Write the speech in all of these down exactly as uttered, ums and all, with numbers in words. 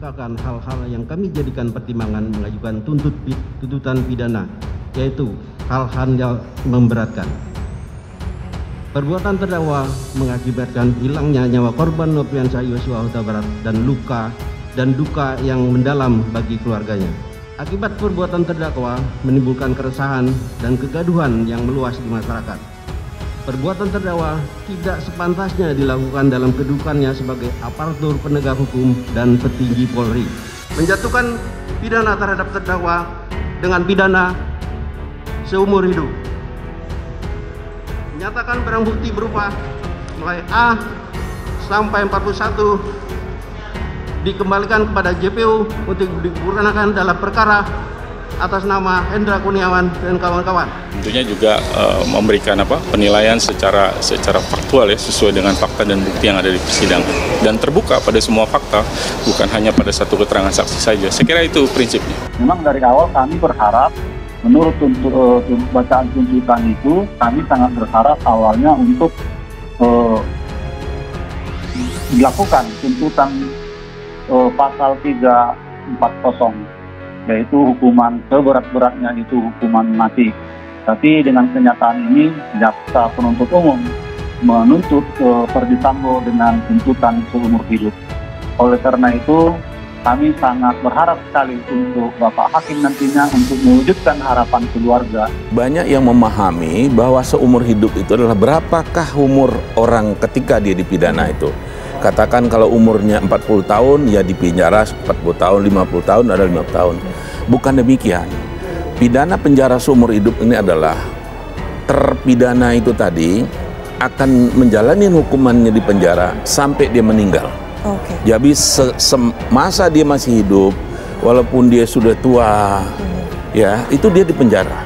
mengemukakan hal-hal yang kami jadikan pertimbangan mengajukan tuntut tuntutan pidana, yaitu hal-hal yang memberatkan. Perbuatan terdakwa mengakibatkan hilangnya nyawa korban Nofriansah Yosua Huta Barat dan luka dan duka yang mendalam bagi keluarganya. Akibat perbuatan terdakwa menimbulkan keresahan dan kegaduhan yang meluas di masyarakat. Perbuatan terdakwa tidak sepantasnya dilakukan dalam kedudukannya sebagai aparatur penegak hukum dan petinggi Polri. Menjatuhkan pidana terhadap terdakwa dengan pidana seumur hidup. Menyatakan barang bukti berupa mulai A sampai empat puluh satu dikembalikan kepada J P U untuk digunakan dalam perkara atas nama Hendra Kurniawan dan kawan-kawan. Tentunya juga uh, memberikan apa penilaian secara secara faktual ya, sesuai dengan fakta dan bukti yang ada di persidangan dan terbuka pada semua fakta, bukan hanya pada satu keterangan saksi saja. Saya kira itu prinsipnya. Memang dari awal kami berharap, menurut tuntut, uh, bacaan tuntutan itu, kami sangat berharap awalnya untuk uh, dilakukan tuntutan uh, pasal tiga empat nol, yaitu hukuman seberat-beratnya itu hukuman mati. Tapi dengan kenyataan ini, jaksa penuntut umum menuntut uh, Ferdy Sambo dengan tuntutan seumur hidup. Oleh karena itu, kami sangat berharap sekali untuk Bapak Hakim nantinya untuk mewujudkan harapan keluarga. Banyak yang memahami bahwa seumur hidup itu adalah berapakah umur orang ketika dia dipidana itu. Katakan kalau umurnya empat puluh tahun, ya dipenjara empat puluh tahun, lima puluh tahun, ada lima puluh tahun. Bukan demikian. Pidana penjara seumur hidup ini adalah terpidana itu tadi akan menjalani hukumannya di penjara sampai dia meninggal. Okay. Jadi semasa dia masih hidup, walaupun dia sudah tua, hmm. ya itu dia di penjara.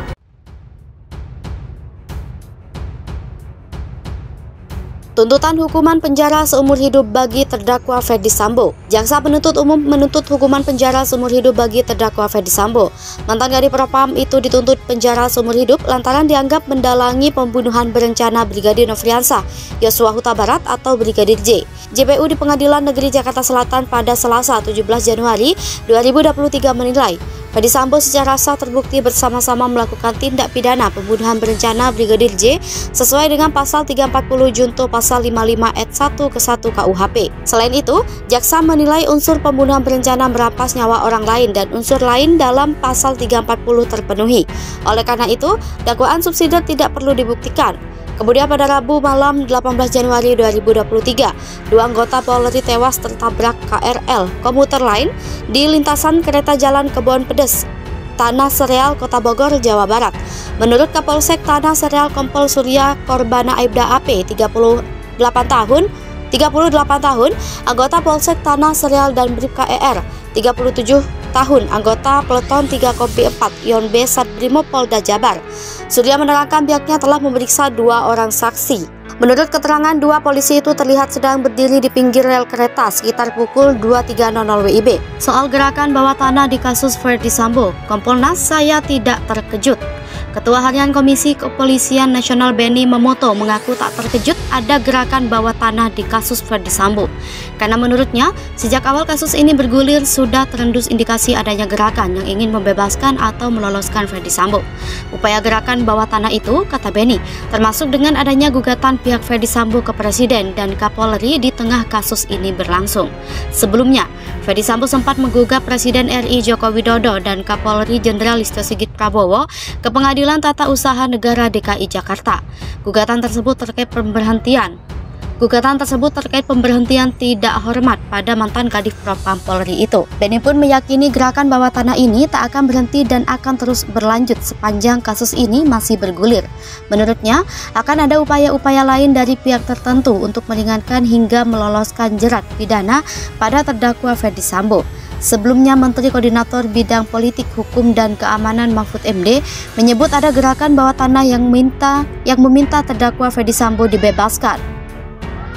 Tuntutan hukuman penjara seumur hidup bagi terdakwa Ferdy Sambo. Jaksa penuntut umum menuntut hukuman penjara seumur hidup bagi terdakwa Ferdy Sambo. Mantan Kadif Propam itu dituntut penjara seumur hidup lantaran dianggap mendalangi pembunuhan berencana Brigadir Nofriansah Yosua Huta Barat atau Brigadir J. J P U di Pengadilan Negeri Jakarta Selatan pada Selasa tujuh belas Januari dua ribu dua puluh tiga menilai Ferdy Sambo secara sah terbukti bersama-sama melakukan tindak pidana pembunuhan berencana Brigadir J sesuai dengan pasal tiga ratus empat puluh junto pasal lima puluh lima ayat satu ke satu K U H P. Selain itu, jaksa menilai unsur pembunuhan berencana merampas nyawa orang lain dan unsur lain dalam pasal tiga ratus empat puluh terpenuhi. Oleh karena itu, dakwaan subsidiar tidak perlu dibuktikan. Kemudian pada Rabu malam delapan belas Januari dua ribu dua puluh tiga, dua anggota Polri tewas tertabrak K R L komuter lain di lintasan kereta jalan Kebon Pedes, Tanah Sereal, Kota Bogor, Jawa Barat. Menurut Kapolsek Tanah Sereal Kompol Surya Korbana Aibda A P, tiga puluh delapan tahun, tiga puluh delapan tahun, anggota Polsek Tanah Sereal dan Bribka E R, tiga puluh tujuh tahun, anggota Peleton tiga Kompi empat, Yon B Satbrimob Polda Jabar. Surya menerangkan pihaknya telah memeriksa dua orang saksi. Menurut keterangan, dua polisi itu terlihat sedang berdiri di pinggir rel kereta sekitar pukul dua tiga nol W I B. Soal gerakan bawah tanah di kasus Ferdy Sambo, Kompolnas saya tidak terkejut. Ketua Harian Komisi Kepolisian Nasional Benny Mamoto mengaku tak terkejut ada gerakan bawah tanah di kasus Ferdy Sambo. Karena menurutnya, sejak awal kasus ini bergulir sudah terendus indikasi adanya gerakan yang ingin membebaskan atau meloloskan Ferdy Sambo. Upaya gerakan bawah tanah itu, kata Benny, termasuk dengan adanya gugatan pihak Ferdy Sambo ke Presiden dan Kapolri di tengah kasus ini berlangsung. Sebelumnya, Ferdy Sambo sempat menggugat Presiden R I Joko Widodo dan Kapolri Jenderal Listio Sigit Prabowo ke Pengadilan Tata Usaha Negara D K I Jakarta. Gugatan tersebut terkait pemberhentian. Gugatan tersebut terkait pemberhentian tidak hormat pada mantan Kadif Propam Polri itu. Benny pun meyakini gerakan bawah tanah ini tak akan berhenti dan akan terus berlanjut sepanjang kasus ini masih bergulir. Menurutnya, akan ada upaya-upaya lain dari pihak tertentu untuk meringankan hingga meloloskan jerat pidana pada terdakwa Ferdy Sambo. Sebelumnya, Menteri Koordinator Bidang Politik, Hukum, dan Keamanan Mahfud M D menyebut ada gerakan bawah tanah yang minta yang meminta terdakwa Ferdy Sambo dibebaskan.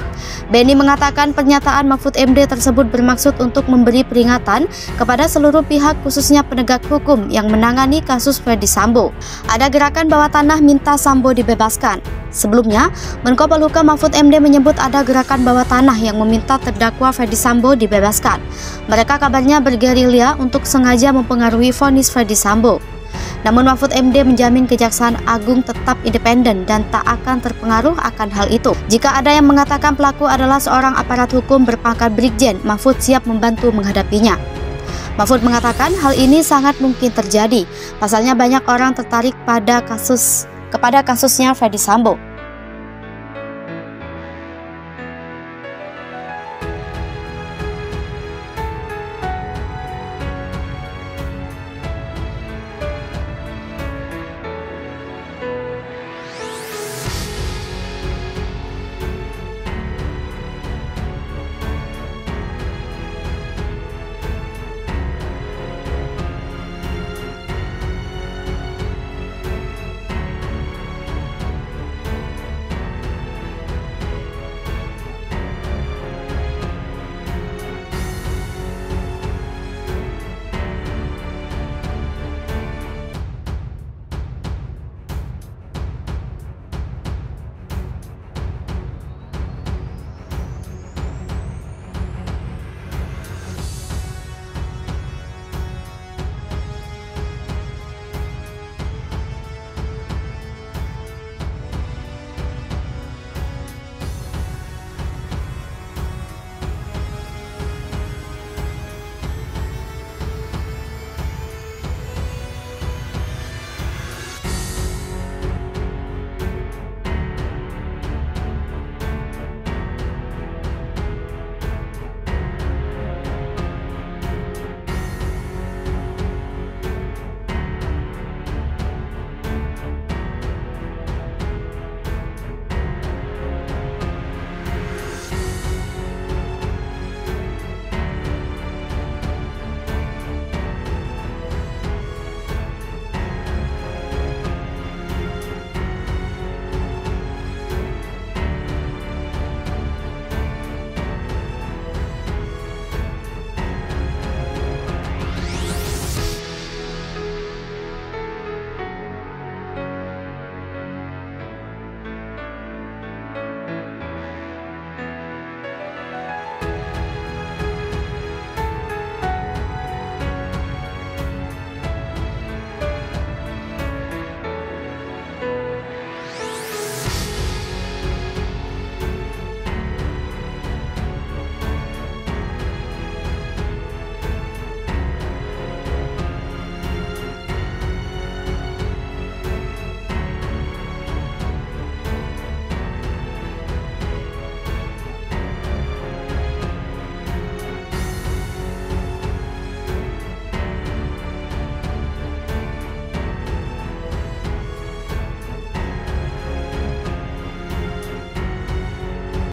Beni mengatakan pernyataan Mahfud M D tersebut bermaksud untuk memberi peringatan kepada seluruh pihak khususnya penegak hukum yang menangani kasus Ferdi Sambo. Ada gerakan bawah tanah minta Sambo dibebaskan. Sebelumnya, Menko Polhukam Mahfud M D menyebut ada gerakan bawah tanah yang meminta terdakwa Ferdi Sambo dibebaskan. Mereka kabarnya bergerilya untuk sengaja mempengaruhi vonis Ferdi Sambo. Namun Mahfud M D menjamin Kejaksaan Agung tetap independen dan tak akan terpengaruh akan hal itu. Jika ada yang mengatakan pelaku adalah seorang aparat hukum berpangkat brigjen, Mahfud siap membantu menghadapinya. Mahfud mengatakan hal ini sangat mungkin terjadi. Pasalnya banyak orang tertarik pada kasus kepada kasusnya Ferdi Sambo.